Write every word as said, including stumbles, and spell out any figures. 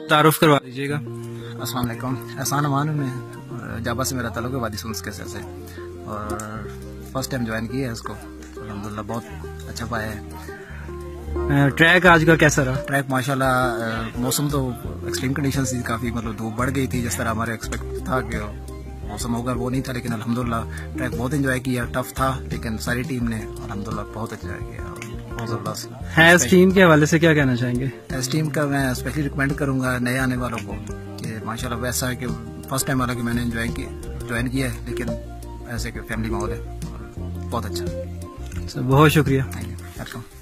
تعارف کروا دیجیے گا. السلام علیکم. احسان امان میں جابا سے میرا تعلق ہے، وادی سونس کے سے اور فرسٹ ٹائم جوائن کیا ہے اس کو. الحمدللہ بہت اچھا پایا ہے. ٹریک آج کا کیسا رہا؟ ٹریک ماشاءاللہ موسم تو ایکسٹریم کنڈیشنز تھی، کافی مطلب دھوپ بڑھ گئی تھی جس طرح ہمارے ایکسپیکٹ تھا کہ موسم ہوگا وہ نہیں تھا، لیکن الحمدللہ ٹریک بہت انجوائے کیا. ٹف تھا لیکن ساری ٹیم نے الحمدللہ بہت انجوائے کیا. ایس ٹیم کے حوالے سے کیا کہنا چاہیں گے؟ ایس ٹیم کا میں اسپیشلی ریکمینڈ کروں گا نئے آنے والوں کو کہ ماشاءاللہ ویسا ہے کہ فرسٹ ٹائم والا کہ میں نے انجوائے کیا جوائن کیا ہے، لیکن ایسے کہ فیملی ماحول ہے بہت اچھا. بہت شکریہ. Thank you. ویلکم.